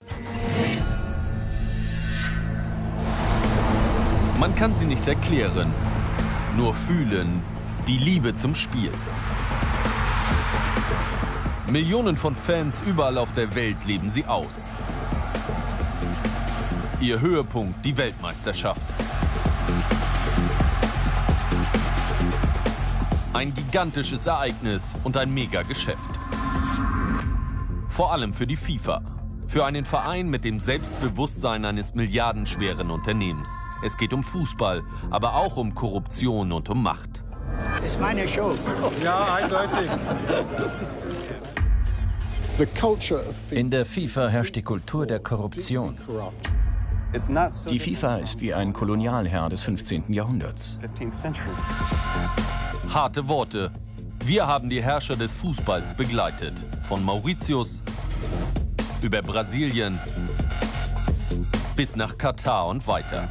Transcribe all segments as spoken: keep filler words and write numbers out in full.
Man kann sie nicht erklären, nur fühlen, die Liebe zum Spiel. Millionen von Fans überall auf der Welt leben sie aus. Ihr Höhepunkt, die Weltmeisterschaft. Ein gigantisches Ereignis und ein Mega-Geschäft. Vor allem für die FIFA. Für einen Verein mit dem Selbstbewusstsein eines milliardenschweren Unternehmens. Es geht um Fußball, aber auch um Korruption und um Macht. Das ist meine Show. Ja, eindeutig. In der FIFA herrscht die Kultur der Korruption. Die FIFA ist wie ein Kolonialherr des fünfzehnten Jahrhunderts. Harte Worte. Wir haben die Herrscher des Fußballs begleitet. Von Mauritius über Brasilien bis nach Katar und weiter.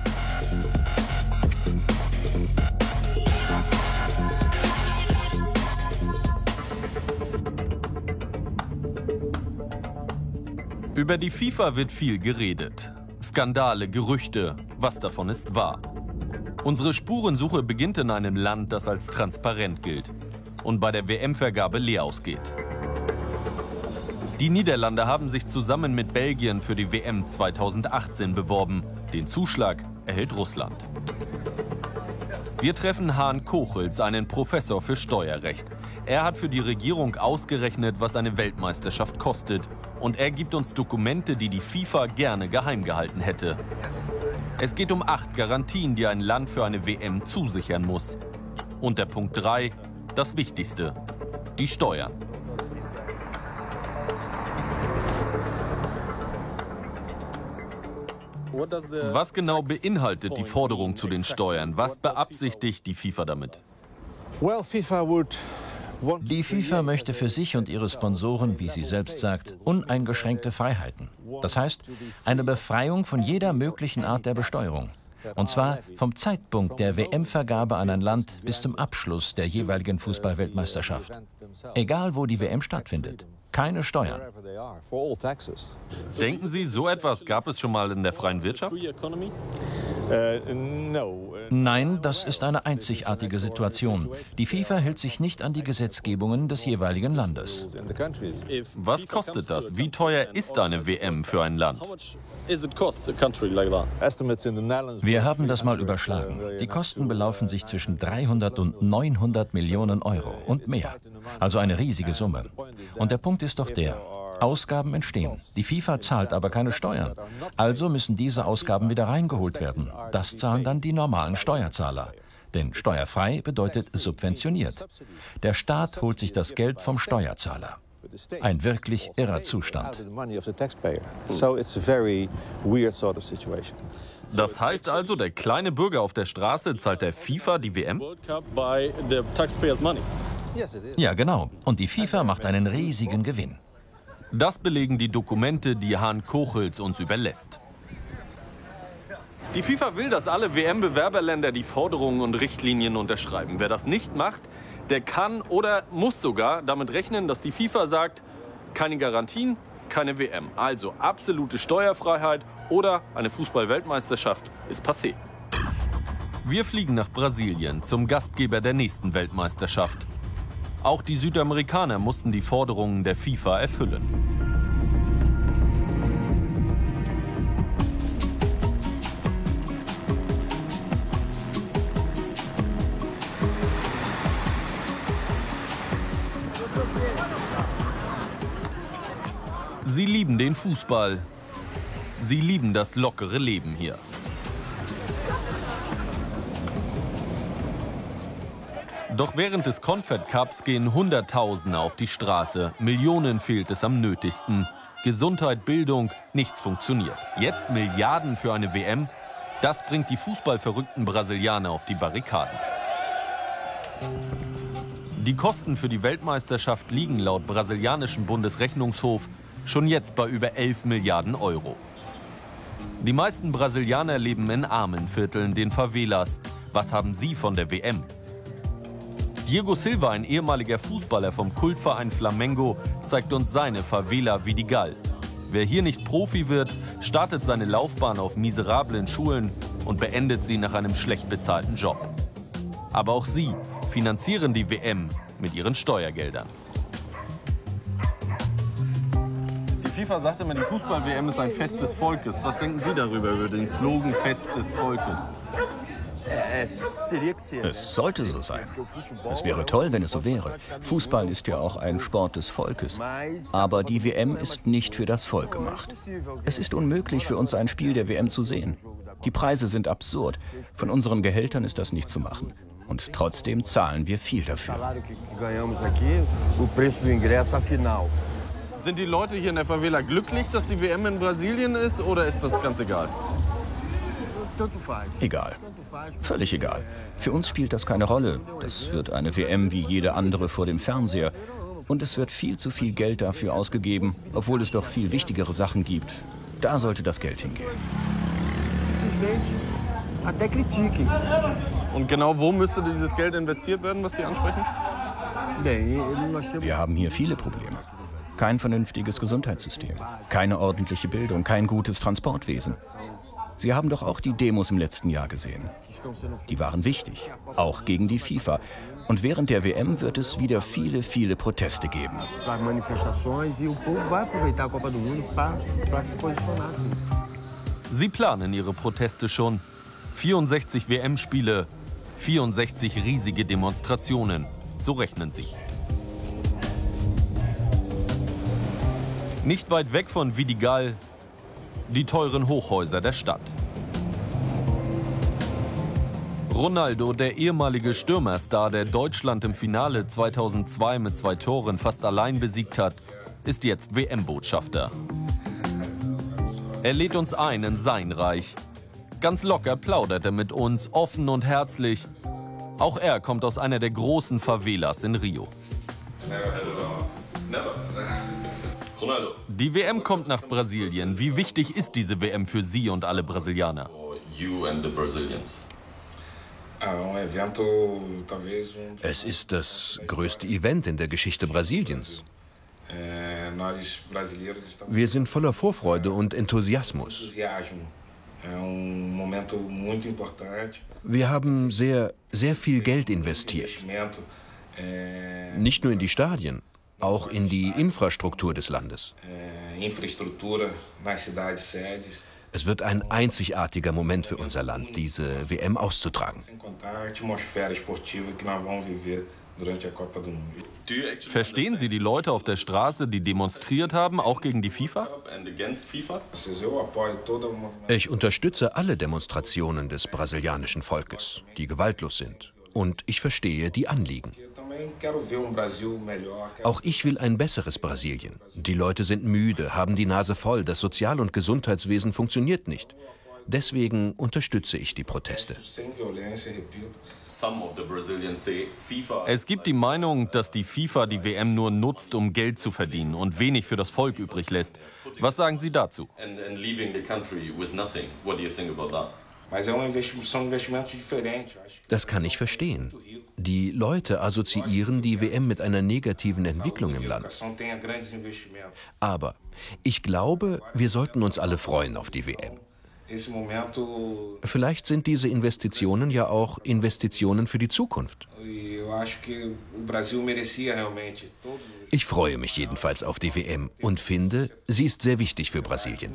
Über die FIFA wird viel geredet. Skandale, Gerüchte, was davon ist wahr. Unsere Spurensuche beginnt in einem Land, das als transparent gilt und bei der W M-Vergabe leer ausgeht. Die Niederlande haben sich zusammen mit Belgien für die W M zweitausendachtzehn beworben. Den Zuschlag erhält Russland. Wir treffen Haan Kochels, einen Professor für Steuerrecht. Er hat für die Regierung ausgerechnet, was eine Weltmeisterschaft kostet. Und er gibt uns Dokumente, die die FIFA gerne geheim gehalten hätte. Es geht um acht Garantien, die ein Land für eine W M zusichern muss. Und der Punkt drei, das Wichtigste, die Steuern. Was genau beinhaltet die Forderung zu den Steuern? Was beabsichtigt die FIFA damit? Die FIFA möchte für sich und ihre Sponsoren, wie sie selbst sagt, uneingeschränkte Freiheiten. Das heißt, eine Befreiung von jeder möglichen Art der Besteuerung. Und zwar vom Zeitpunkt der W M-Vergabe an ein Land bis zum Abschluss der jeweiligen Fußball-Weltmeisterschaft. Egal, wo die W M stattfindet. Keine Steuern. Denken Sie, so etwas gab es schon mal in der freien Wirtschaft? Nein, das ist eine einzigartige Situation. Die FIFA hält sich nicht an die Gesetzgebungen des jeweiligen Landes. Was kostet das? Wie teuer ist eine W M für ein Land? Wir haben das mal überschlagen. Die Kosten belaufen sich zwischen dreihundert und neunhundert Millionen Euro und mehr. Also eine riesige Summe. Und der Punkt ist doch der: Ausgaben entstehen. Die FIFA zahlt aber keine Steuern. Also müssen diese Ausgaben wieder reingeholt werden. Das zahlen dann die normalen Steuerzahler. Denn steuerfrei bedeutet subventioniert. Der Staat holt sich das Geld vom Steuerzahler. Ein wirklich irrer Zustand. Das heißt also, der kleine Bürger auf der Straße zahlt der FIFA die W M? Ja, genau. Und die FIFA macht einen riesigen Gewinn. Das belegen die Dokumente, die Haan Kochels uns überlässt. Die FIFA will, dass alle W M-Bewerberländer die Forderungen und Richtlinien unterschreiben. Wer das nicht macht, der kann oder muss sogar damit rechnen, dass die FIFA sagt, keine Garantien, keine W M. Also absolute Steuerfreiheit oder eine Fußball-Weltmeisterschaft ist passé. Wir fliegen nach Brasilien, zum Gastgeber der nächsten Weltmeisterschaft. Auch die Südamerikaner mussten die Forderungen der FIFA erfüllen. Sie lieben den Fußball. Sie lieben das lockere Leben hier. Doch während des Confed Cups gehen Hunderttausende auf die Straße. Millionen fehlt es am nötigsten. Gesundheit, Bildung, nichts funktioniert. Jetzt Milliarden für eine W M? Das bringt die fußballverrückten Brasilianer auf die Barrikaden. Die Kosten für die Weltmeisterschaft liegen laut brasilianischem Bundesrechnungshof schon jetzt bei über elf Milliarden Euro. Die meisten Brasilianer leben in armen Vierteln, den Favelas. Was haben sie von der W M? Diego Silva, ein ehemaliger Fußballer vom Kultverein Flamengo, zeigt uns seine Favela Vidigal. Wer hier nicht Profi wird, startet seine Laufbahn auf miserablen Schulen und beendet sie nach einem schlecht bezahlten Job. Aber auch sie finanzieren die W M mit ihren Steuergeldern. Die FIFA sagt immer, die Fußball-W M ist ein Fest des Volkes. Was denken Sie darüber, über den Slogan Fest des Volkes? Es sollte so sein. Es wäre toll, wenn es so wäre. Fußball ist ja auch ein Sport des Volkes. Aber die W M ist nicht für das Volk gemacht. Es ist unmöglich für uns, ein Spiel der W M zu sehen. Die Preise sind absurd. Von unseren Gehältern ist das nicht zu machen. Und trotzdem zahlen wir viel dafür. Sind die Leute hier in der Favela glücklich, dass die W M in Brasilien ist, oder ist das ganz egal? Egal. Völlig egal. Für uns spielt das keine Rolle. Das wird eine W M wie jede andere vor dem Fernseher. Und es wird viel zu viel Geld dafür ausgegeben, obwohl es doch viel wichtigere Sachen gibt. Da sollte das Geld hingehen. Und genau wo müsste dieses Geld investiert werden, was Sie ansprechen? Wir haben hier viele Probleme. Kein vernünftiges Gesundheitssystem, keine ordentliche Bildung, kein gutes Transportwesen. Sie haben doch auch die Demos im letzten Jahr gesehen. Die waren wichtig, auch gegen die FIFA. Und während der W M wird es wieder viele, viele Proteste geben. Sie planen ihre Proteste schon. vierundsechzig W M-Spiele, vierundsechzig riesige Demonstrationen. So rechnen sie. Nicht weit weg von Vidigal die teuren Hochhäuser der Stadt. Ronaldo, der ehemalige Stürmerstar, der Deutschland im Finale zweitausendzwei mit zwei Toren fast allein besiegt hat, ist jetzt W M-Botschafter. Er lädt uns ein in sein Reich. Ganz locker plaudert er mit uns, offen und herzlich. Auch er kommt aus einer der großen Favelas in Rio. Die W M kommt nach Brasilien. Wie wichtig ist diese W M für Sie und alle Brasilianer? Es ist das größte Event in der Geschichte Brasiliens. Wir sind voller Vorfreude und Enthusiasmus. Wir haben sehr, sehr viel Geld investiert. Nicht nur in die Stadien, auch in die Infrastruktur des Landes. Es wird ein einzigartiger Moment für unser Land, diese W M auszutragen. Verstehen Sie die Leute auf der Straße, die demonstriert haben, auch gegen die FIFA? Ich unterstütze alle Demonstrationen des brasilianischen Volkes, die gewaltlos sind. Und ich verstehe die Anliegen. Auch ich will ein besseres Brasilien. Die Leute sind müde, haben die Nase voll, das Sozial- und Gesundheitswesen funktioniert nicht. Deswegen unterstütze ich die Proteste. Es gibt die Meinung, dass die FIFA die W M nur nutzt, um Geld zu verdienen und wenig für das Volk übrig lässt. Was sagen Sie dazu? Das kann ich verstehen. Die Leute assoziieren die W M mit einer negativen Entwicklung im Land. Aber ich glaube, wir sollten uns alle freuen auf die W M. Vielleicht sind diese Investitionen ja auch Investitionen für die Zukunft. Ich freue mich jedenfalls auf die W M und finde, sie ist sehr wichtig für Brasilien.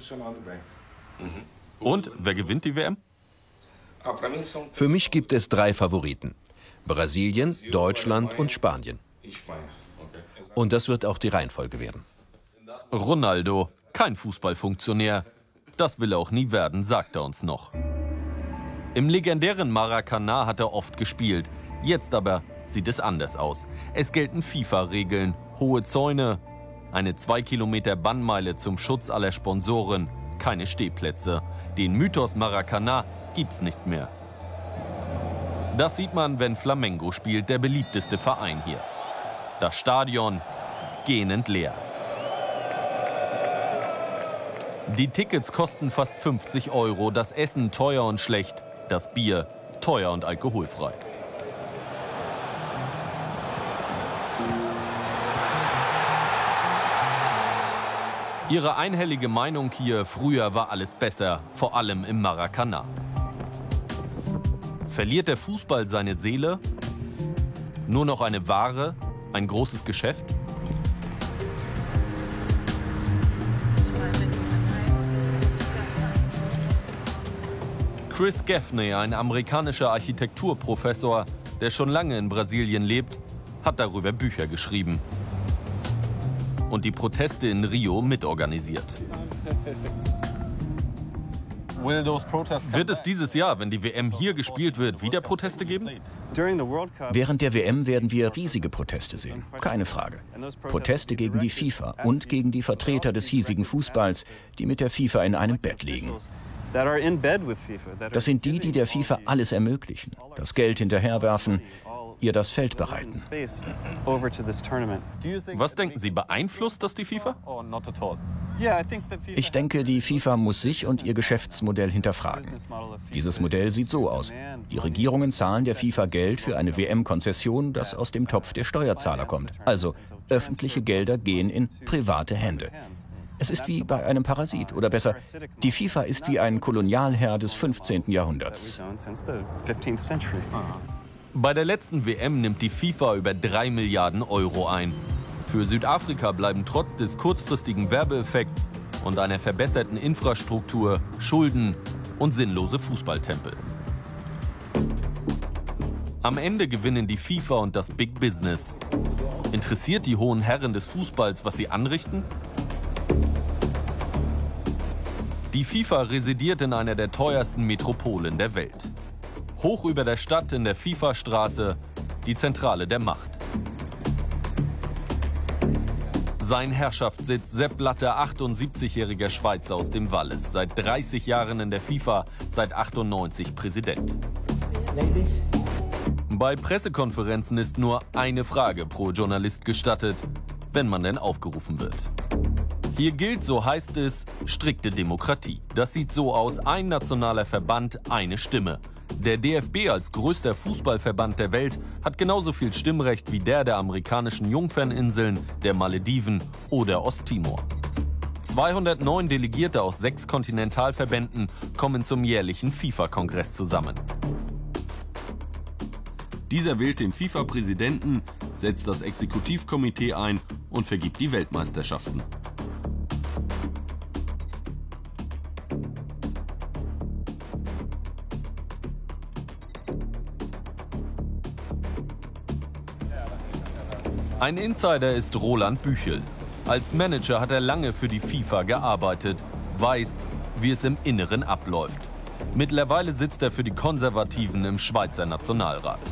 Und wer gewinnt die W M? Für mich gibt es drei Favoriten: Brasilien, Deutschland und Spanien. Und das wird auch die Reihenfolge werden. Ronaldo, kein Fußballfunktionär. Das will er auch nie werden, sagt er uns noch. Im legendären Maracanã hat er oft gespielt. Jetzt aber sieht es anders aus. Es gelten FIFA-Regeln, hohe Zäune, eine zwei Kilometer Bannmeile zum Schutz aller Sponsoren, keine Stehplätze. Den Mythos Maracanã gibt's nicht mehr. Das sieht man, wenn Flamengo spielt, der beliebteste Verein hier. Das Stadion gähnend leer. Die Tickets kosten fast fünfzig Euro, das Essen teuer und schlecht, das Bier teuer und alkoholfrei. Ihre einhellige Meinung hier: früher war alles besser, vor allem im Maracanã. Verliert der Fußball seine Seele? Nur noch eine Ware, ein großes Geschäft? Chris Gaffney, ein amerikanischer Architekturprofessor, der schon lange in Brasilien lebt, hat darüber Bücher geschrieben und die Proteste in Rio mitorganisiert. Wird es dieses Jahr, wenn die W M hier gespielt wird, wieder Proteste geben? Während der W M werden wir riesige Proteste sehen, keine Frage. Proteste gegen die FIFA und gegen die Vertreter des hiesigen Fußballs, die mit der FIFA in einem Bett liegen. Das sind die, die der FIFA alles ermöglichen, das Geld hinterherwerfen, ihr das Feld bereiten. Was denken Sie, beeinflusst das die FIFA? Ich denke, die FIFA muss sich und ihr Geschäftsmodell hinterfragen. Dieses Modell sieht so aus. Die Regierungen zahlen der FIFA Geld für eine W M-Konzession, das aus dem Topf der Steuerzahler kommt. Also öffentliche Gelder gehen in private Hände. Es ist wie bei einem Parasit, oder besser, die FIFA ist wie ein Kolonialherr des fünfzehnten Jahrhunderts. Bei der letzten W M nimmt die FIFA über drei Milliarden Euro ein. Für Südafrika bleiben trotz des kurzfristigen Werbeeffekts und einer verbesserten Infrastruktur Schulden und sinnlose Fußballtempel. Am Ende gewinnen die FIFA und das Big Business. Interessiert die hohen Herren des Fußballs, was sie anrichten? Die FIFA residiert in einer der teuersten Metropolen der Welt. Hoch über der Stadt in der FIFA-Straße, die Zentrale der Macht. Sein Herrschaftssitz: Sepp Blatter, achtundsiebzigjähriger Schweizer aus dem Wallis, seit dreißig Jahren in der FIFA, seit achtundneunzig Präsident. Bei Pressekonferenzen ist nur eine Frage pro Journalist gestattet, wenn man denn aufgerufen wird. Hier gilt, so heißt es, strikte Demokratie. Das sieht so aus: ein nationaler Verband, eine Stimme. Der D F B als größter Fußballverband der Welt hat genauso viel Stimmrecht wie der der amerikanischen Jungferninseln, der Malediven oder Osttimor. zweihundertneun Delegierte aus sechs Kontinentalverbänden kommen zum jährlichen FIFA-Kongress zusammen. Dieser wählt den FIFA-Präsidenten, setzt das Exekutivkomitee ein und vergibt die Weltmeisterschaften. Ein Insider ist Roland Büchel. Als Manager hat er lange für die FIFA gearbeitet, weiß, wie es im Inneren abläuft. Mittlerweile sitzt er für die Konservativen im Schweizer Nationalrat.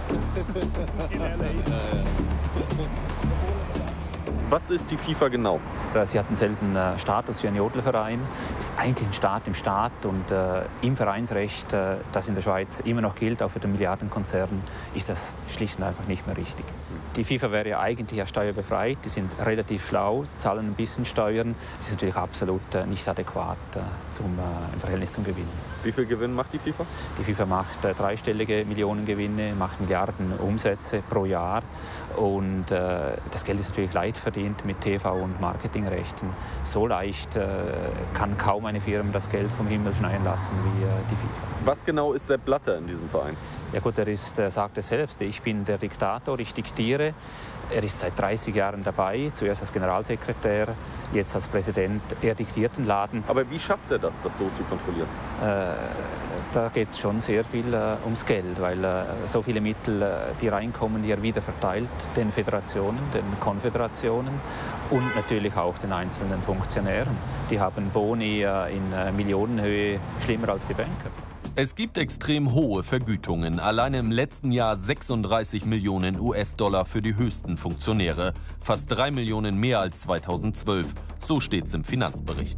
Was ist die FIFA genau? Sie hat denselben äh, Status wie ein Jodelverein, ist eigentlich ein Staat im Staat und äh, im Vereinsrecht, äh, das in der Schweiz immer noch gilt, auch für den Milliardenkonzern, ist das schlicht und einfach nicht mehr richtig. Die FIFA wäre ja eigentlich ja steuerbefreit, die sind relativ schlau, zahlen ein bisschen Steuern. Das ist natürlich absolut äh, nicht adäquat äh, zum, äh, im Verhältnis zum Gewinn. Wie viel Gewinn macht die FIFA? Die FIFA macht äh, dreistellige Millionengewinne, macht Milliarden Umsätze pro Jahr. Und äh, das Geld ist natürlich leicht verdient mit T V- und Marketingrechten. So leicht äh, kann kaum eine Firma das Geld vom Himmel schneien lassen wie äh, die FIFA. Was genau ist Sepp Blatter in diesem Verein? Ja gut, er ist, äh, sagt es selbst, ich bin der Diktator, ich diktiere. Er ist seit dreißig Jahren dabei, zuerst als Generalsekretär, jetzt als Präsident. Er diktiert den Laden. Aber wie schafft er das, das so zu kontrollieren? Äh, da geht es schon sehr viel äh, ums Geld, weil äh, so viele Mittel, äh, die reinkommen, die er wieder verteilt, den Föderationen, den Konföderationen und natürlich auch den einzelnen Funktionären. Die haben Boni äh, in äh, Millionenhöhe, schlimmer als die Banker. Es gibt extrem hohe Vergütungen. Alleine im letzten Jahr sechsunddreißig Millionen US-Dollar für die höchsten Funktionäre. Fast drei Millionen mehr als zweitausendzwölf. So steht's im Finanzbericht.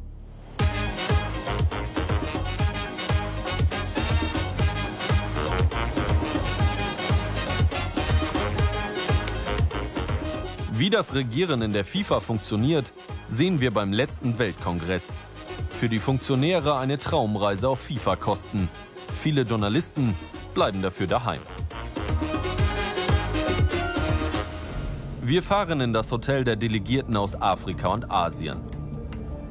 Wie das Regieren in der FIFA funktioniert, sehen wir beim letzten Weltkongress. Für die Funktionäre eine Traumreise auf FIFA-Kosten. Viele Journalisten bleiben dafür daheim. Wir fahren in das Hotel der Delegierten aus Afrika und Asien.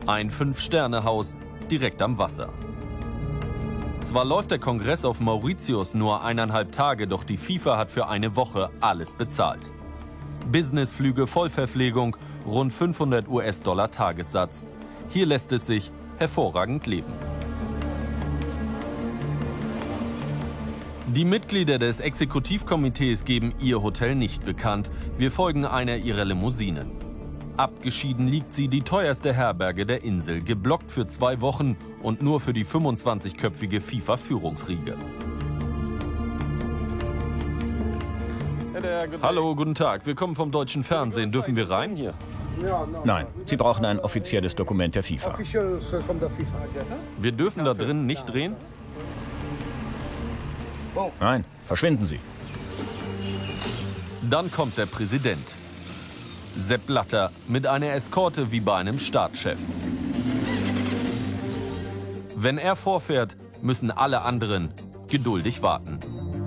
Ein Fünf-Sterne-Haus direkt am Wasser. Zwar läuft der Kongress auf Mauritius nur eineinhalb Tage, doch die FIFA hat für eine Woche alles bezahlt. Businessflüge, Vollverpflegung, rund fünfhundert US-Dollar Tagessatz. Hier lässt es sich hervorragend leben. Die Mitglieder des Exekutivkomitees geben ihr Hotel nicht bekannt. Wir folgen einer ihrer Limousinen. Abgeschieden liegt sie, die teuerste Herberge der Insel, geblockt für zwei Wochen und nur für die fünfundzwanzigköpfige FIFA-Führungsriege. Hallo, guten Tag. Wir kommen vom deutschen Fernsehen. Dürfen wir rein hier? Nein, Sie brauchen ein offizielles Dokument der FIFA. Wir dürfen da drin nicht drehen? Nein, verschwinden Sie. Dann kommt der Präsident. Sepp Blatter mit einer Eskorte wie bei einem Staatschef. Wenn er vorfährt, müssen alle anderen geduldig warten.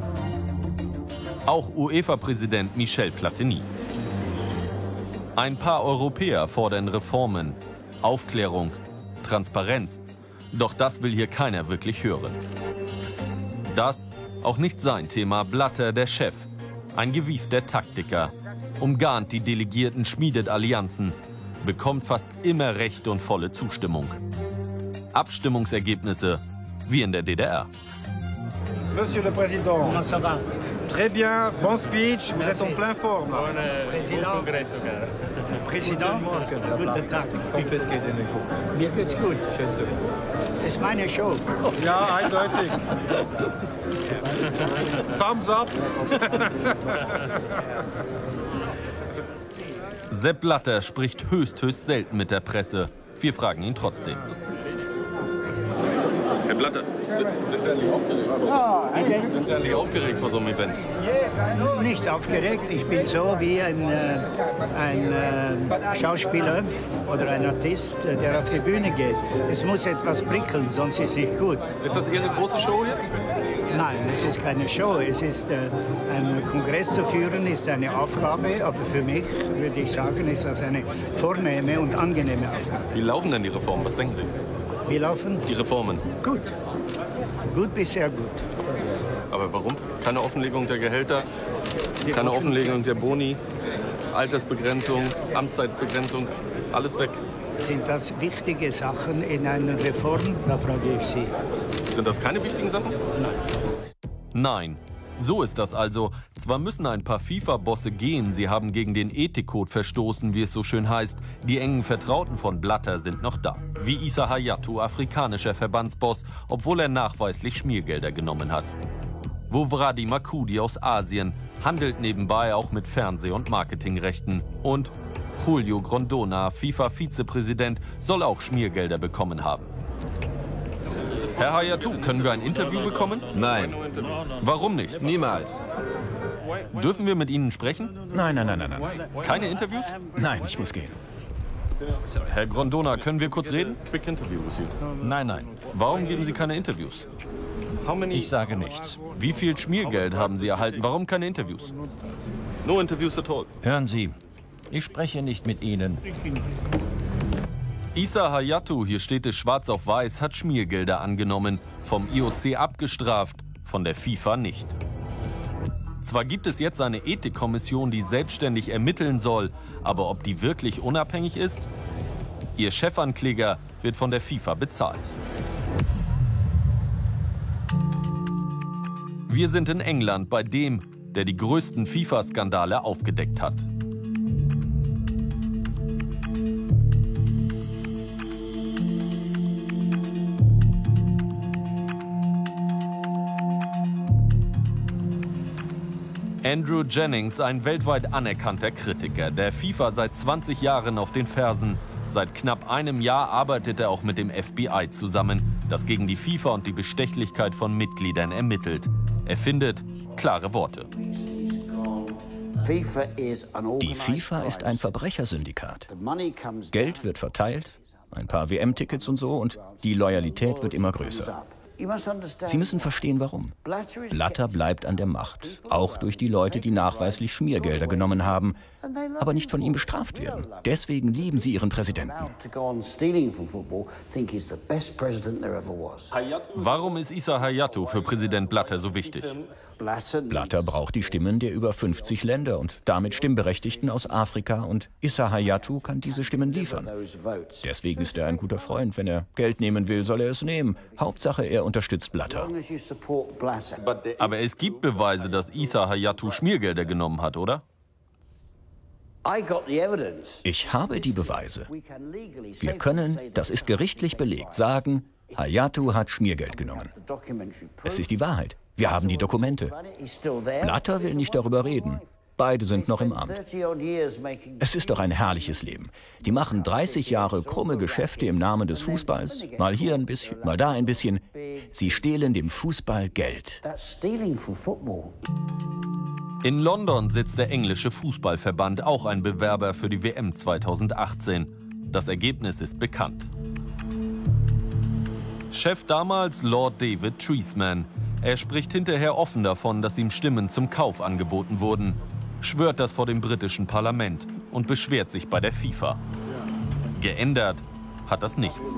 Auch UEFA-Präsident Michel Platini. Ein paar Europäer fordern Reformen, Aufklärung, Transparenz. Doch das will hier keiner wirklich hören. Das auch nicht sein Thema. Blatter, der Chef. Ein gewiefter Taktiker. Umgarnt die Delegierten, schmiedet Allianzen. Bekommt fast immer Recht und volle Zustimmung. Abstimmungsergebnisse wie in der D D R. Monsieur le Président. Comment ça va? Très bien, bon speech, vous êtes en pleine forme. Président. Président, guten Tag. Mir geht's gut. Ist meine Show. Ja, eindeutig. Thumbs up. Sepp Blatter spricht höchst, höchst selten mit der Presse. Wir fragen ihn trotzdem. Herr Blatter, sind, sind Sie eigentlich aufgeregt? Oh, sind Sie eigentlich aufgeregt vor so einem Event? Nicht aufgeregt. Ich bin so wie ein, äh, ein äh, Schauspieler oder ein Artist, äh, der auf die Bühne geht. Es muss etwas prickeln, sonst ist es nicht gut. Ist das Ihre große Show hier? Nein, es ist keine Show. Es ist, äh, einen Kongress zu führen ist eine Aufgabe, aber für mich, würde ich sagen, ist das eine vornehme und angenehme Aufgabe. Wie laufen denn die Reformen? Was denken Sie? Wie laufen? Die Reformen. Gut. Gut bis sehr gut. Aber warum? Keine Offenlegung der Gehälter, Die keine Offen Offenlegung der Boni, Altersbegrenzung, Amtszeitbegrenzung, alles weg. Sind das wichtige Sachen in einer Reform? Da frage ich Sie. Sind das keine wichtigen Sachen? Nein. Nein. So ist das also. Zwar müssen ein paar FIFA-Bosse gehen, sie haben gegen den Ethikcode verstoßen, wie es so schön heißt. Die engen Vertrauten von Blatter sind noch da. Wie Issa Hayatou, afrikanischer Verbandsboss, obwohl er nachweislich Schmiergelder genommen hat. Wovradi Makudi aus Asien handelt nebenbei auch mit Fernseh- und Marketingrechten. Und Julio Grondona, FIFA-Vizepräsident, soll auch Schmiergelder bekommen haben. Herr Hayatou, können wir ein Interview bekommen? Nein. Warum nicht? Niemals. Dürfen wir mit Ihnen sprechen? Nein, nein, nein, nein, nein. Keine Interviews? Nein, ich muss gehen. Herr Grondona, können wir kurz reden? Nein, nein. Warum geben Sie keine Interviews? Ich sage nichts. Wie viel Schmiergeld haben Sie erhalten? Warum keine Interviews? No interviews at all. Hören Sie, ich spreche nicht mit Ihnen. Issa Hayatou, hier steht es schwarz auf weiß, hat Schmiergelder angenommen. Vom I O C abgestraft, von der FIFA nicht. Zwar gibt es jetzt eine Ethikkommission, die selbstständig ermitteln soll, aber ob die wirklich unabhängig ist? Ihr Chefankläger wird von der FIFA bezahlt. Wir sind in England bei dem, der die größten FIFA-Skandale aufgedeckt hat. Andrew Jennings, ein weltweit anerkannter Kritiker, der FIFA seit zwanzig Jahren auf den Fersen. Seit knapp einem Jahr arbeitet er auch mit dem F B I zusammen, das gegen die FIFA und die Bestechlichkeit von Mitgliedern ermittelt. Er findet klare Worte. Die FIFA ist ein Verbrechersyndikat. Geld wird verteilt, ein paar W M-Tickets und so, und die Loyalität wird immer größer. Sie müssen verstehen, warum. Blatter bleibt an der Macht, auch durch die Leute, die nachweislich Schmiergelder genommen haben, aber nicht von ihm bestraft werden. Deswegen lieben sie ihren Präsidenten. Warum ist Issa Hayatou für Präsident Blatter so wichtig? Blatter braucht die Stimmen der über fünfzig Länder und damit Stimmberechtigten aus Afrika, und Issa Hayatou kann diese Stimmen liefern. Deswegen ist er ein guter Freund. Wenn er Geld nehmen will, soll er es nehmen. Hauptsache, er unterstützt Blatter. Aber es gibt Beweise, dass Issa Hayatou Schmiergelder genommen hat, oder? Ich habe die Beweise. Wir können, das ist gerichtlich belegt, sagen, Hayatou hat Schmiergeld genommen. Es ist die Wahrheit. Wir haben die Dokumente. Blatter will nicht darüber reden. Beide sind noch im Amt. Es ist doch ein herrliches Leben. Die machen dreißig Jahre krumme Geschäfte im Namen des Fußballs. Mal hier ein bisschen, mal da ein bisschen. Sie stehlen dem Fußball Geld. In London sitzt der englische Fußballverband, auch ein Bewerber für die W M zweitausendachtzehn. Das Ergebnis ist bekannt. Chef damals Lord David Treisman. Er spricht hinterher offen davon, dass ihm Stimmen zum Kauf angeboten wurden, schwört das vor dem britischen Parlament und beschwert sich bei der FIFA. Geändert hat das nichts.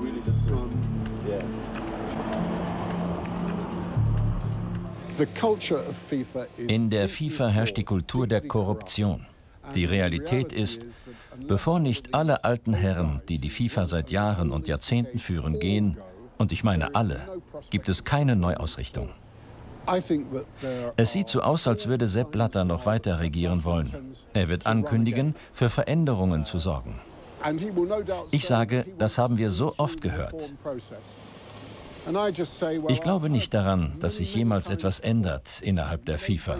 In der FIFA herrscht die Kultur der Korruption. Die Realität ist, bevor nicht alle alten Herren, die die FIFA seit Jahren und Jahrzehnten führen, gehen, und ich meine alle, gibt es keine Neuausrichtung. Es sieht so aus, als würde Sepp Blatter noch weiter regieren wollen. Er wird ankündigen, für Veränderungen zu sorgen. Ich sage, das haben wir so oft gehört. Ich glaube nicht daran, dass sich jemals etwas ändert innerhalb der FIFA.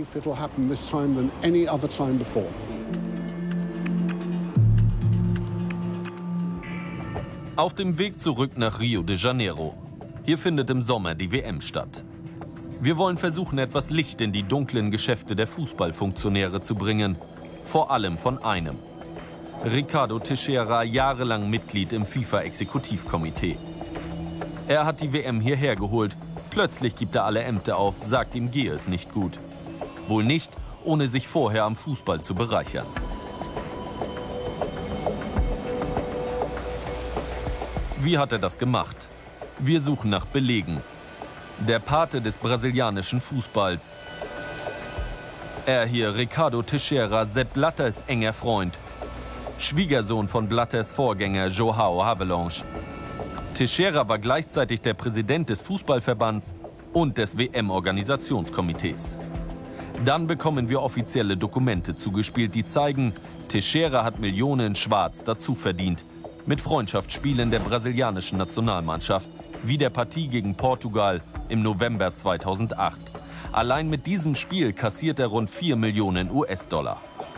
Auf dem Weg zurück nach Rio de Janeiro. Hier findet im Sommer die W M statt. Wir wollen versuchen, etwas Licht in die dunklen Geschäfte der Fußballfunktionäre zu bringen. Vor allem von einem. Ricardo Teixeira, jahrelang Mitglied im FIFA-Exekutivkomitee. Er hat die W M hierher geholt. Plötzlich gibt er alle Ämter auf, sagt, ihm gehe es nicht gut. Wohl nicht, ohne sich vorher am Fußball zu bereichern. Wie hat er das gemacht? Wir suchen nach Belegen. Der Pate des brasilianischen Fußballs. Er hier, Ricardo Teixeira, Sepp Blatters enger Freund. Schwiegersohn von Blatters Vorgänger João Havelange. Teixeira war gleichzeitig der Präsident des Fußballverbands und des W M-Organisationskomitees. Dann bekommen wir offizielle Dokumente zugespielt, die zeigen, Teixeira hat Millionen schwarz dazu verdient. Mit Freundschaftsspielen der brasilianischen Nationalmannschaft, wie der Partie gegen Portugal im November zweitausendacht. Allein mit diesem Spiel kassiert er rund vier Millionen US-Dollar.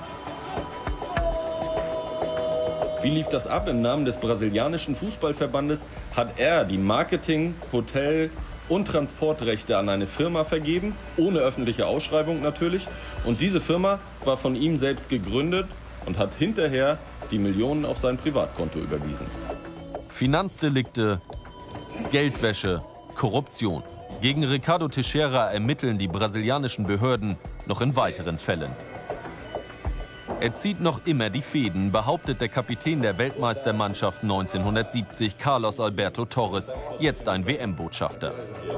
Wie lief das ab? Im Namen des brasilianischen Fußballverbandes hat er die Marketing-, Hotel- und Transportrechte an eine Firma vergeben, ohne öffentliche Ausschreibung natürlich. Und diese Firma war von ihm selbst gegründet und hat hinterher die Millionen auf sein Privatkonto überwiesen. Finanzdelikte, Geldwäsche, Korruption. Gegen Ricardo Teixeira ermitteln die brasilianischen Behörden noch in weiteren Fällen. Er zieht noch immer die Fäden, behauptet der Kapitän der Weltmeistermannschaft neunzehnhundertsiebzig, Carlos Alberto Torres, jetzt ein W M-Botschafter.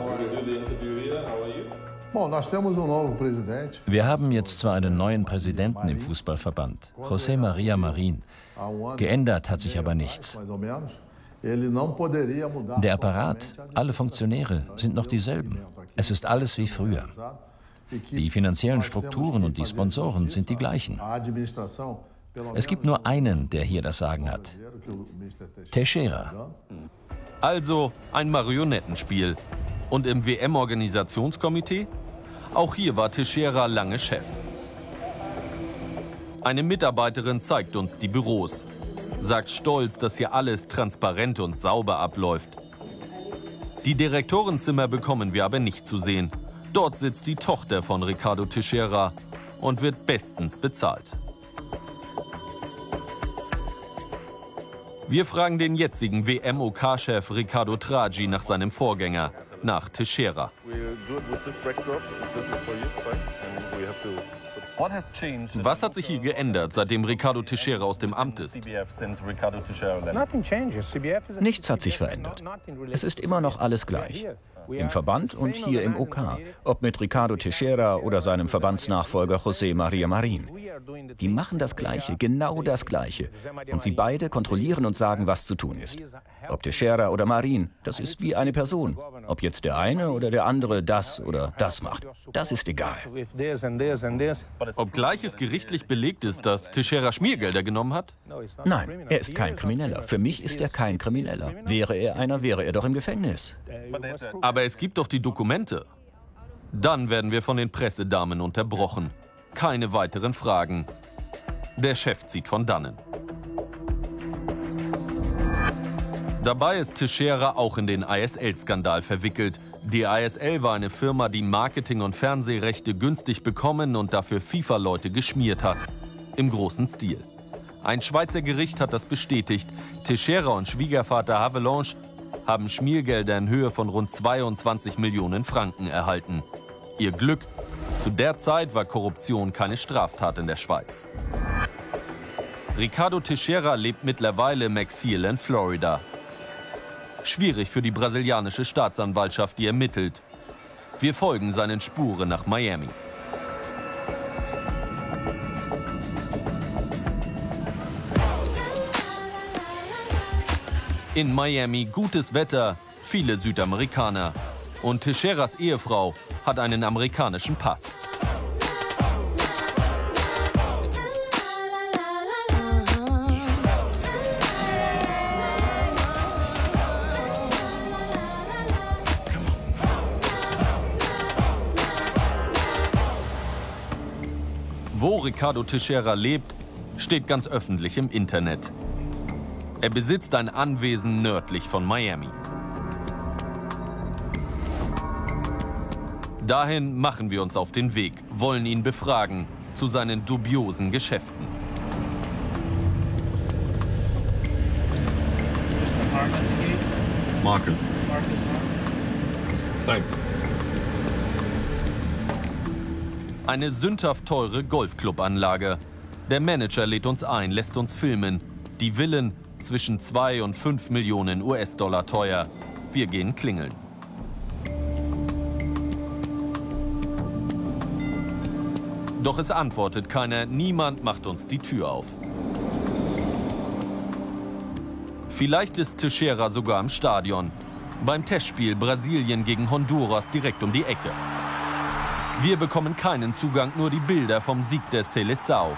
Wir haben jetzt zwar einen neuen Präsidenten im Fußballverband, José Maria Marin. Geändert hat sich aber nichts. Der Apparat, alle Funktionäre sind noch dieselben. Es ist alles wie früher. Die finanziellen Strukturen und die Sponsoren sind die gleichen. Es gibt nur einen, der hier das Sagen hat. Teixeira. Also ein Marionettenspiel. Und im W M-Organisationskomitee? Auch hier war Teixeira lange Chef. Eine Mitarbeiterin zeigt uns die Büros. Sagt stolz, dass hier alles transparent und sauber abläuft. Die Direktorenzimmer bekommen wir aber nicht zu sehen. Dort sitzt die Tochter von Ricardo Teixeira und wird bestens bezahlt. Wir fragen den jetzigen W M O K-Chef Riccardo Traggi nach seinem Vorgänger, nach Teixeira. Was hat sich hier geändert, seitdem Riccardo Teixeira aus dem Amt ist? Nichts hat sich verändert. Es ist immer noch alles gleich. Im Verband und hier im O K, ob mit Riccardo Teixeira oder seinem Verbandsnachfolger José María Marín. Die machen das Gleiche, genau das Gleiche. Und sie beide kontrollieren und sagen, was zu tun ist. Ob Teixeira oder Marín, das ist wie eine Person. Ob jetzt der eine oder der andere das oder das macht, das ist egal. Obgleich es gerichtlich belegt ist, dass Teixeira Schmiergelder genommen hat? Nein, er ist kein Krimineller. Für mich ist er kein Krimineller. Wäre er einer, wäre er doch im Gefängnis. Aber es gibt doch die Dokumente. Dann werden wir von den Pressedamen unterbrochen. Keine weiteren Fragen. Der Chef zieht von dannen. Dabei ist Teixeira auch in den I S L-Skandal verwickelt. Die I S L war eine Firma, die Marketing- und Fernsehrechte günstig bekommen und dafür FIFA-Leute geschmiert hat. Im großen Stil. Ein Schweizer Gericht hat das bestätigt. Teixeira und Schwiegervater Havelange haben Schmiergelder in Höhe von rund zweiundzwanzig Millionen Franken erhalten. Ihr Glück: zu der Zeit war Korruption keine Straftat in der Schweiz. Riccardo Teixeira lebt mittlerweile im Exil in Florida. Schwierig für die brasilianische Staatsanwaltschaft, die ermittelt. Wir folgen seinen Spuren nach Miami. In Miami gutes Wetter, viele Südamerikaner. Und Teixeiras Ehefrau hat einen amerikanischen Pass. Wo Riccardo Teixeira lebt, steht ganz öffentlich im Internet. Er besitzt ein Anwesen nördlich von Miami. Dahin machen wir uns auf den Weg, wollen ihn befragen zu seinen dubiosen Geschäften. Marcus. Thanks. Eine sündhaft teure Golfclub-Anlage. Der Manager lädt uns ein, lässt uns filmen. Die Villen zwischen zwei und fünf Millionen U S-Dollar teuer. Wir gehen klingeln. Doch es antwortet keiner, niemand macht uns die Tür auf. Vielleicht ist Teixeira sogar im Stadion. Beim Testspiel Brasilien gegen Honduras direkt um die Ecke. Wir bekommen keinen Zugang, nur die Bilder vom Sieg der Seleção.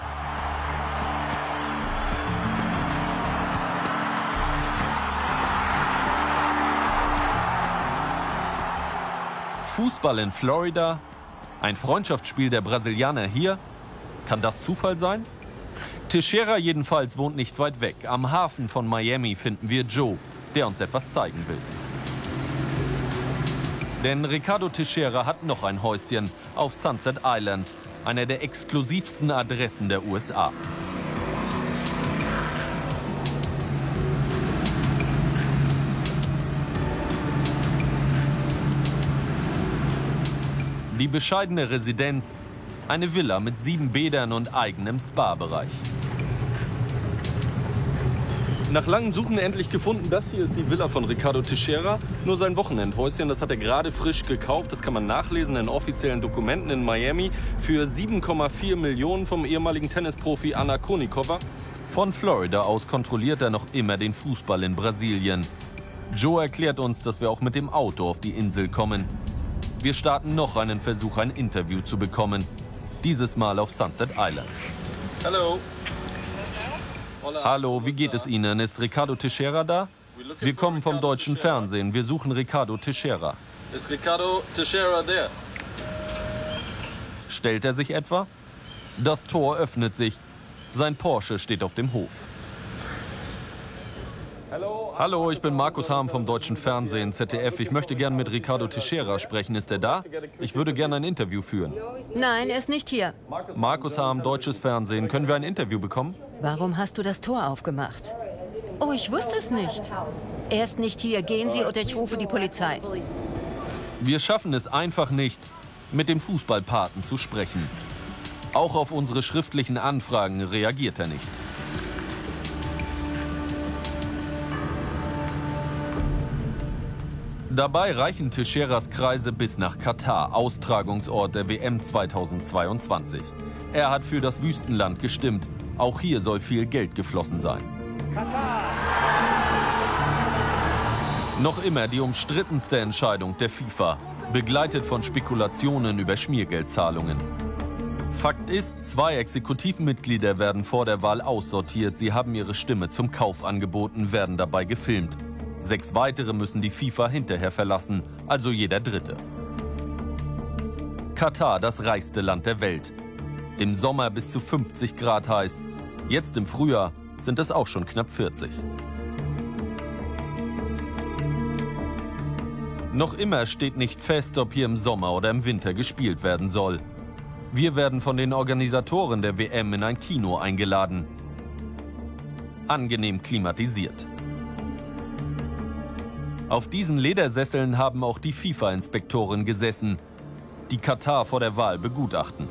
Fußball in Florida? Ein Freundschaftsspiel der Brasilianer hier? Kann das Zufall sein? Teixeira jedenfalls wohnt nicht weit weg. Am Hafen von Miami finden wir Joe, der uns etwas zeigen will. Denn Riccardo Teixeira hat noch ein Häuschen auf Sunset Island, einer der exklusivsten Adressen der U S A. Die bescheidene Residenz, eine Villa mit sieben Bädern und eigenem Spa-Bereich. Nach langem Suchen endlich gefunden, das hier ist die Villa von Riccardo Teixeira. Nur sein Wochenendhäuschen, das hat er gerade frisch gekauft. Das kann man nachlesen in offiziellen Dokumenten in Miami. Für sieben Komma vier Millionen vom ehemaligen Tennisprofi Anna Kournikova. Von Florida aus kontrolliert er noch immer den Fußball in Brasilien. Joe erklärt uns, dass wir auch mit dem Auto auf die Insel kommen. Wir starten noch einen Versuch, ein Interview zu bekommen. Dieses Mal auf Sunset Island. Hallo. Hallo, wie geht es Ihnen? Ist Riccardo Teixeira da? Wir kommen vom deutschen Fernsehen. Wir suchen Riccardo Teixeira. Ist Riccardo Teixeira der? Stellt er sich etwa? Das Tor öffnet sich. Sein Porsche steht auf dem Hof. Hallo, ich bin Markus Harm vom deutschen Fernsehen, Z D F. Ich möchte gerne mit Riccardo Teixeira sprechen. Ist er da? Ich würde gerne ein Interview führen. Nein, er ist nicht hier. Markus Harm, deutsches Fernsehen. Können wir ein Interview bekommen? Warum hast du das Tor aufgemacht? Oh, ich wusste es nicht. Er ist nicht hier. Gehen Sie oder ich rufe die Polizei. Wir schaffen es einfach nicht, mit dem Fußballpaten zu sprechen. Auch auf unsere schriftlichen Anfragen reagiert er nicht. Dabei reichen Teixeiras Kreise bis nach Katar, Austragungsort der W M zweitausendzweiundzwanzig. Er hat für das Wüstenland gestimmt. Auch hier soll viel Geld geflossen sein. Katar. Noch immer die umstrittenste Entscheidung der FIFA, begleitet von Spekulationen über Schmiergeldzahlungen. Fakt ist, zwei Exekutivmitglieder werden vor der Wahl aussortiert. Sie haben ihre Stimme zum Kauf angeboten, werden dabei gefilmt. Sechs weitere müssen die FIFA hinterher verlassen, also jeder Dritte. Katar, das reichste Land der Welt. Im Sommer bis zu fünfzig Grad heiß. Jetzt im Frühjahr sind es auch schon knapp vierzig. Noch immer steht nicht fest, ob hier im Sommer oder im Winter gespielt werden soll. Wir werden von den Organisatoren der W M in ein Kino eingeladen. Angenehm klimatisiert. Auf diesen Ledersesseln haben auch die FIFA-Inspektoren gesessen, die Katar vor der Wahl begutachten.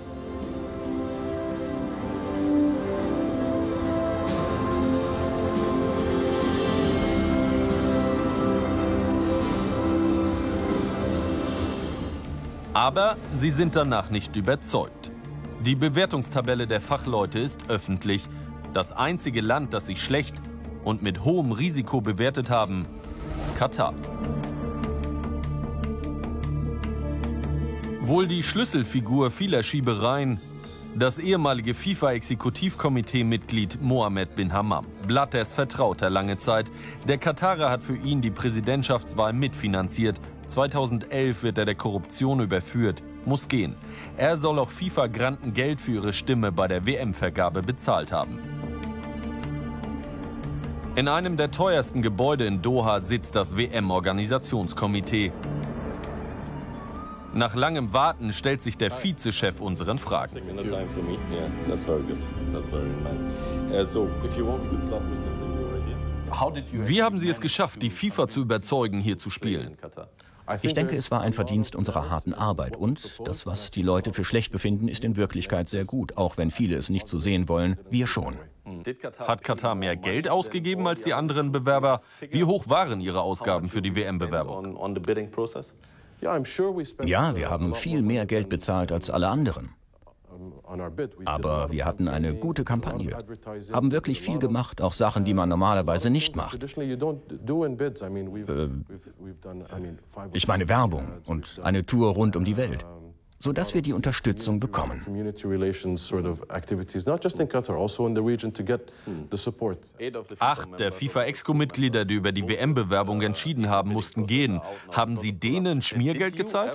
Aber sie sind danach nicht überzeugt. Die Bewertungstabelle der Fachleute ist öffentlich. Das einzige Land, das sich schlecht und mit hohem Risiko bewertet haben, Katar. Wohl die Schlüsselfigur vieler Schiebereien, das ehemalige FIFA-Exekutivkomitee-Mitglied Mohammed bin Hammam. Blatters Vertrauter lange Zeit. Der Katarer hat für ihn die Präsidentschaftswahl mitfinanziert. zweitausendelf wird er der Korruption überführt, muss gehen. Er soll auch FIFA-Granten Geld für ihre Stimme bei der W M-Vergabe bezahlt haben. In einem der teuersten Gebäude in Doha sitzt das W M-Organisationskomitee. Nach langem Warten stellt sich der Vizechef unseren Fragen. Wie haben Sie es geschafft, die FIFA zu überzeugen, hier zu spielen? Ich denke, es war ein Verdienst unserer harten Arbeit und das, was die Leute für schlecht befinden, ist in Wirklichkeit sehr gut, auch wenn viele es nicht so sehen wollen, wir schon. Hat Katar mehr Geld ausgegeben als die anderen Bewerber? Wie hoch waren Ihre Ausgaben für die W M-Bewerbung? Ja, wir haben viel mehr Geld bezahlt als alle anderen. Aber wir hatten eine gute Kampagne, haben wirklich viel gemacht, auch Sachen, die man normalerweise nicht macht. Äh, ich meine Werbung und eine Tour rund um die Welt, sodass wir die Unterstützung bekommen. Acht der FIFA-Exco-Mitglieder, die über die W M-Bewerbung entschieden haben, mussten gehen. Haben Sie denen Schmiergeld gezahlt?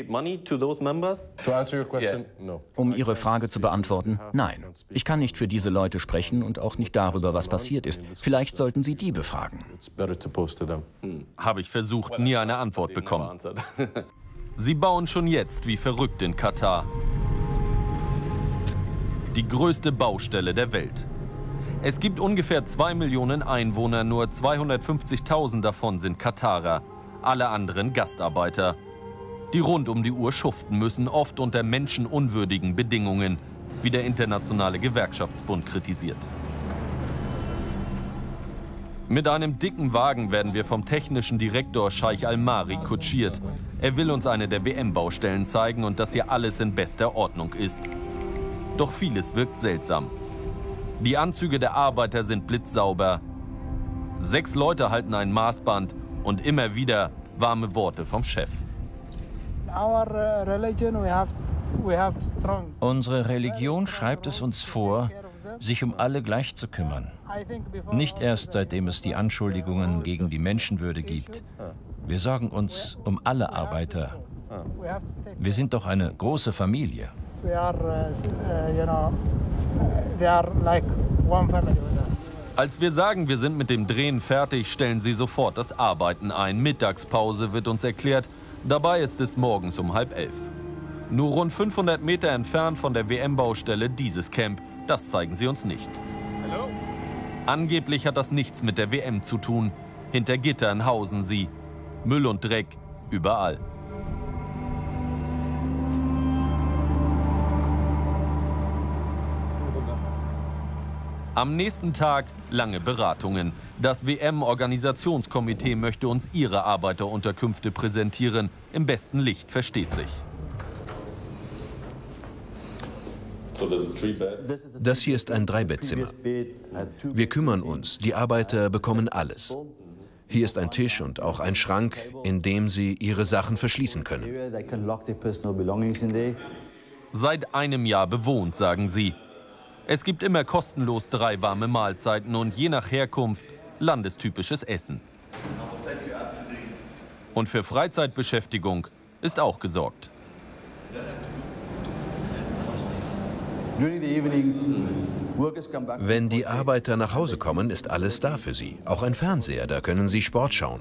Um Ihre Frage zu beantworten, nein. Ich kann nicht für diese Leute sprechen und auch nicht darüber, was passiert ist. Vielleicht sollten Sie die befragen. Habe ich versucht, nie eine Antwort bekommen. Sie bauen schon jetzt wie verrückt in Katar. Die größte Baustelle der Welt. Es gibt ungefähr zwei Millionen Einwohner, nur zweihundertfünfzigtausend davon sind Katarer, alle anderen Gastarbeiter, die rund um die Uhr schuften müssen, oft unter menschenunwürdigen Bedingungen, wie der Internationale Gewerkschaftsbund kritisiert. Mit einem dicken Wagen werden wir vom technischen Direktor Scheich Al-Mari kutschiert. Er will uns eine der W M-Baustellen zeigen und dass hier alles in bester Ordnung ist. Doch vieles wirkt seltsam. Die Anzüge der Arbeiter sind blitzsauber. Sechs Leute halten ein Maßband und immer wieder warme Worte vom Chef. Unsere Religion schreibt es uns vor, sich um alle gleich zu kümmern. Nicht erst seitdem es die Anschuldigungen gegen die Menschenwürde gibt. Wir sorgen uns um alle Arbeiter. Wir sind doch eine große Familie. Als wir sagen, wir sind mit dem Drehen fertig, stellen sie sofort das Arbeiten ein. Mittagspause wird uns erklärt. Dabei ist es morgens um halb elf. Nur rund fünfhundert Meter entfernt von der W M-Baustelle dieses Camp. Das zeigen sie uns nicht. Angeblich hat das nichts mit der W M zu tun. Hinter Gittern hausen sie. Müll und Dreck überall. Am nächsten Tag lange Beratungen. Das W M-Organisationskomitee möchte uns ihre Arbeiterunterkünfte präsentieren. Im besten Licht, versteht sich. Das hier ist ein Dreibettzimmer. Wir kümmern uns, die Arbeiter bekommen alles. Hier ist ein Tisch und auch ein Schrank, in dem sie ihre Sachen verschließen können. Seit einem Jahr bewohnt, sagen sie. Es gibt immer kostenlos drei warme Mahlzeiten und je nach Herkunft landestypisches Essen. Und für Freizeitbeschäftigung ist auch gesorgt. Wenn die Arbeiter nach Hause kommen, ist alles da für sie. Auch ein Fernseher, da können sie Sport schauen.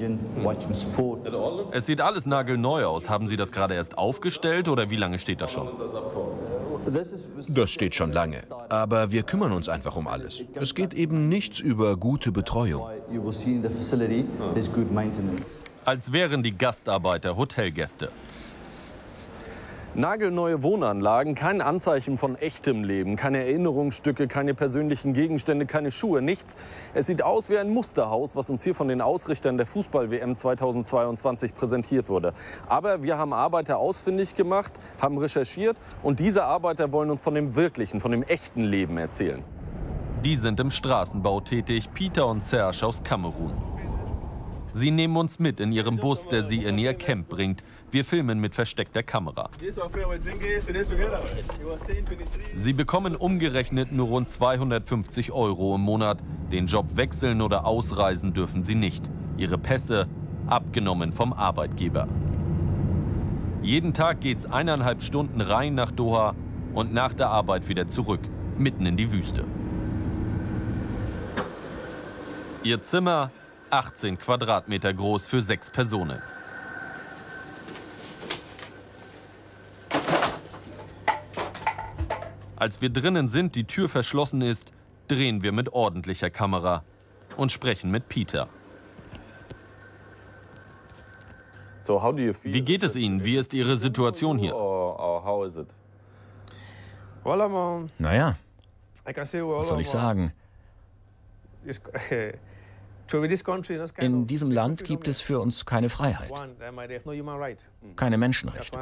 Es sieht alles nagelneu aus. Haben Sie das gerade erst aufgestellt oder wie lange steht das schon? Das steht schon lange. Aber wir kümmern uns einfach um alles. Es geht eben nichts über gute Betreuung. Als wären die Gastarbeiter Hotelgäste. Nagelneue Wohnanlagen, kein Anzeichen von echtem Leben, keine Erinnerungsstücke, keine persönlichen Gegenstände, keine Schuhe, nichts. Es sieht aus wie ein Musterhaus, was uns hier von den Ausrichtern der Fußball-W M zweitausendzweiundzwanzig präsentiert wurde. Aber wir haben Arbeiter ausfindig gemacht, haben recherchiert und diese Arbeiter wollen uns von dem wirklichen, von dem echten Leben erzählen. Die sind im Straßenbau tätig, Peter und Serge aus Kamerun. Sie nehmen uns mit in ihrem Bus, der sie in ihr Camp bringt. Wir filmen mit versteckter Kamera. Sie bekommen umgerechnet nur rund zweihundertfünfzig Euro im Monat. Den Job wechseln oder ausreisen dürfen sie nicht. Ihre Pässe abgenommen vom Arbeitgeber. Jeden Tag geht's eineinhalb Stunden rein nach Doha und nach der Arbeit wieder zurück, mitten in die Wüste. Ihr Zimmer achtzehn Quadratmeter groß für sechs Personen. Als wir drinnen sind, die Tür verschlossen ist, drehen wir mit ordentlicher Kamera und sprechen mit Peter. Wie geht es Ihnen? Wie ist Ihre Situation hier? Naja, was soll ich sagen? In diesem Land gibt es für uns keine Freiheit, keine Menschenrechte.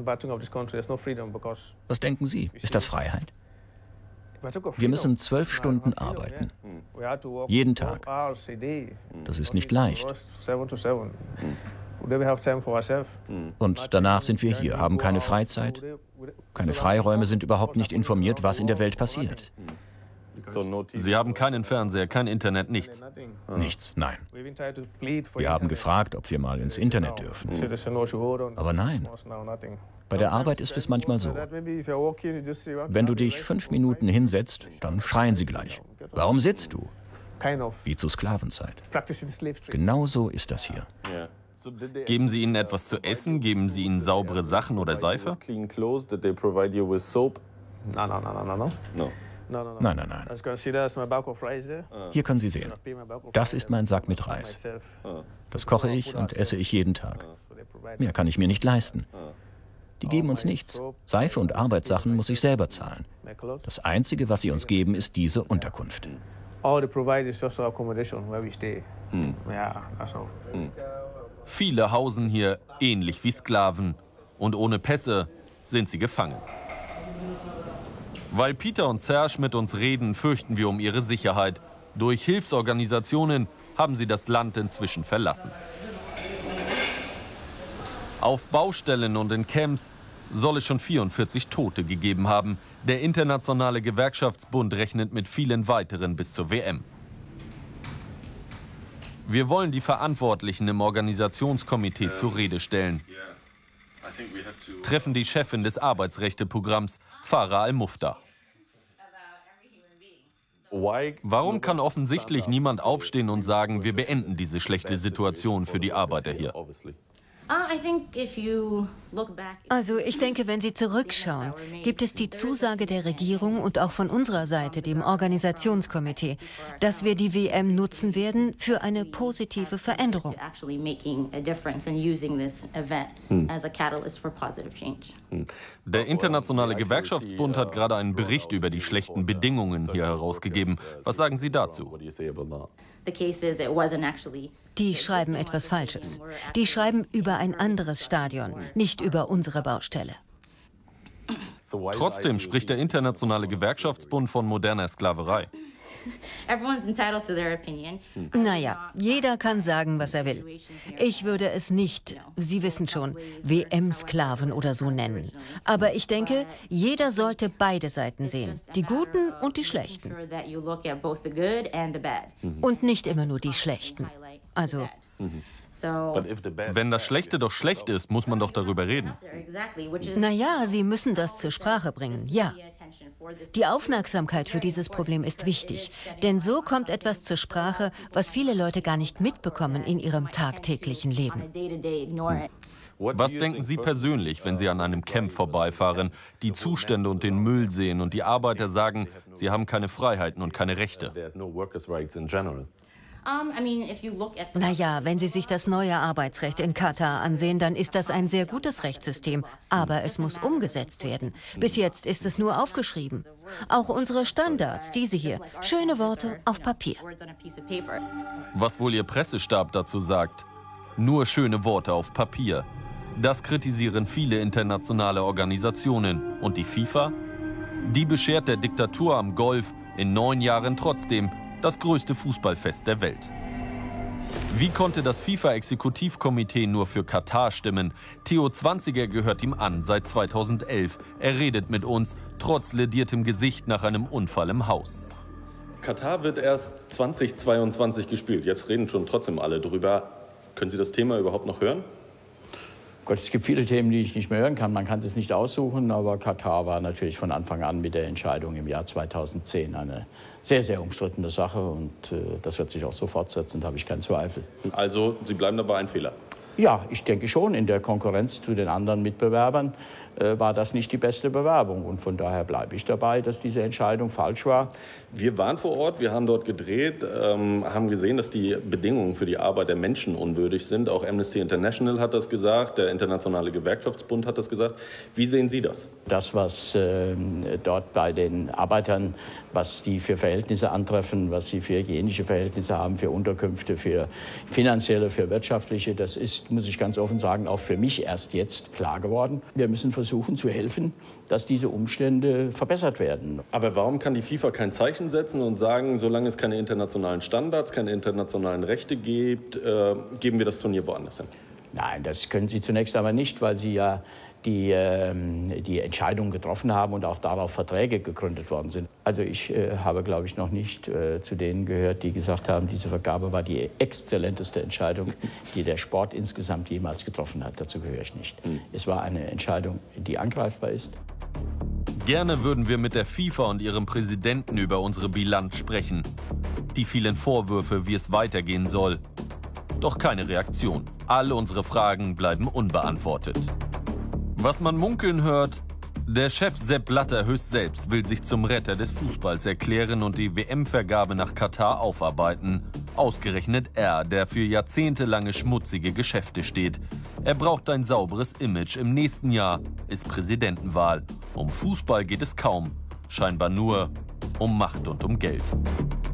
Was denken Sie? Ist das Freiheit? Wir müssen zwölf Stunden arbeiten, jeden Tag. Das ist nicht leicht. Und danach sind wir hier, haben keine Freizeit, keine Freiräume, sind überhaupt nicht informiert, was in der Welt passiert. Sie haben keinen Fernseher, kein Internet, nichts? Nichts, nein. Wir haben gefragt, ob wir mal ins Internet dürfen. Aber nein. Bei der Arbeit ist es manchmal so. Wenn du dich fünf Minuten hinsetzt, dann schreien sie gleich. Warum sitzt du? Wie zur Sklavenzeit. Genau so ist das hier. Geben Sie ihnen etwas zu essen? Geben Sie ihnen saubere Sachen oder Seife? Nein, nein, nein. Hier können Sie sehen. Das ist mein Sack mit Reis. Das koche ich und esse ich jeden Tag. Mehr kann ich mir nicht leisten. Die geben uns nichts. Seife und Arbeitssachen muss ich selber zahlen. Das Einzige, was sie uns geben, ist diese Unterkunft. Viele hausen hier ähnlich wie Sklaven. Und ohne Pässe sind sie gefangen. Weil Peter und Serge mit uns reden, fürchten wir um ihre Sicherheit. Durch Hilfsorganisationen haben sie das Land inzwischen verlassen. Auf Baustellen und in Camps soll es schon vierundvierzig Tote gegeben haben. Der Internationale Gewerkschaftsbund rechnet mit vielen weiteren bis zur W M. Wir wollen die Verantwortlichen im Organisationskomitee zur Rede stellen. Treffen die Chefin des Arbeitsrechteprogramms, Farah Al-Mufta. Warum kann offensichtlich niemand aufstehen und sagen, wir beenden diese schlechte Situation für die Arbeiter hier? Also ich denke, wenn Sie zurückschauen, gibt es die Zusage der Regierung und auch von unserer Seite, dem Organisationskomitee, dass wir die W M nutzen werden für eine positive Veränderung. Hm. Der Internationale Gewerkschaftsbund hat gerade einen Bericht über die schlechten Bedingungen hier herausgegeben. Was sagen Sie dazu? Die schreiben etwas Falsches. Die schreiben über ein anderes Stadion, nicht über unsere Baustelle. Trotzdem spricht der Internationale Gewerkschaftsbund von moderner Sklaverei. Naja, jeder kann sagen, was er will. Ich würde es nicht, Sie wissen schon, W M-Sklaven oder so nennen. Aber ich denke, jeder sollte beide Seiten sehen, die Guten und die Schlechten. Und nicht immer nur die Schlechten. Also... Wenn das Schlechte doch schlecht ist, muss man doch darüber reden. Naja, Sie müssen das zur Sprache bringen, ja. Die Aufmerksamkeit für dieses Problem ist wichtig, denn so kommt etwas zur Sprache, was viele Leute gar nicht mitbekommen in ihrem tagtäglichen Leben. Was denken Sie persönlich, wenn Sie an einem Camp vorbeifahren, die Zustände und den Müll sehen und die Arbeiter sagen, sie haben keine Freiheiten und keine Rechte? Naja, wenn Sie sich das neue Arbeitsrecht in Katar ansehen, dann ist das ein sehr gutes Rechtssystem. Aber es muss umgesetzt werden. Bis jetzt ist es nur aufgeschrieben. Auch unsere Standards, diese hier. Schöne Worte auf Papier. Was wohl Ihr Pressestab dazu sagt? Nur schöne Worte auf Papier. Das kritisieren viele internationale Organisationen. Und die FIFA? Die beschert der Diktatur am Golf in neun Jahren trotzdem das größte Fußballfest der Welt. Wie konnte das FIFA-Exekutivkomitee nur für Katar stimmen? Theo Zwanziger gehört ihm an seit zweitausendelf. Er redet mit uns, trotz lediertem Gesicht nach einem Unfall im Haus. Katar wird erst zweitausendzweiundzwanzig gespielt. Jetzt reden schon trotzdem alle drüber. Können Sie das Thema überhaupt noch hören? Gott, es gibt viele Themen, die ich nicht mehr hören kann. Man kann es nicht aussuchen, aber Katar war natürlich von Anfang an mit der Entscheidung im Jahr zweitausendzehn eine sehr, sehr umstrittene Sache. Und äh, das wird sich auch so fortsetzen, da habe ich keinen Zweifel. Also, Sie bleiben dabei ein Fehler? Ja, ich denke schon. In der Konkurrenz zu den anderen Mitbewerbern äh, war das nicht die beste Bewerbung. Und von daher bleibe ich dabei, dass diese Entscheidung falsch war. Wir waren vor Ort, wir haben dort gedreht, ähm, haben gesehen, dass die Bedingungen für die Arbeit der Menschen unwürdig sind. Auch Amnesty International hat das gesagt, der Internationale Gewerkschaftsbund hat das gesagt. Wie sehen Sie das? Das, was äh, dort bei den Arbeitern, was die für Verhältnisse antreffen, was sie für hygienische Verhältnisse haben, für Unterkünfte, für finanzielle, für wirtschaftliche, das ist, muss ich ganz offen sagen, auch für mich erst jetzt klar geworden. Wir müssen versuchen zu helfen, dass diese Umstände verbessert werden. Aber warum kann die FIFA kein Zeichen setzen und sagen, solange es keine internationalen Standards, keine internationalen Rechte gibt, äh, geben wir das Turnier woanders hin? Nein, das können Sie zunächst einmal nicht, weil Sie ja die, äh, die Entscheidung getroffen haben und auch darauf Verträge gegründet worden sind. Also ich äh, habe, glaube ich, noch nicht äh, zu denen gehört, die gesagt haben, diese Vergabe war die exzellenteste Entscheidung, die der Sport insgesamt jemals getroffen hat. Dazu gehöre ich nicht. Hm. Es war eine Entscheidung, die angreifbar ist. Gerne würden wir mit der FIFA und ihrem Präsidenten über unsere Bilanz sprechen. Die vielen Vorwürfe, wie es weitergehen soll. Doch keine Reaktion. Alle unsere Fragen bleiben unbeantwortet. Was man munkeln hört, der Chef Sepp Blatter höchst selbst will sich zum Retter des Fußballs erklären und die W M-Vergabe nach Katar aufarbeiten. Ausgerechnet er, der für jahrzehntelange schmutzige Geschäfte steht. Er braucht ein sauberes Image. Im nächsten Jahr ist Präsidentenwahl. Um Fußball geht es kaum. Scheinbar nur um Macht und um Geld.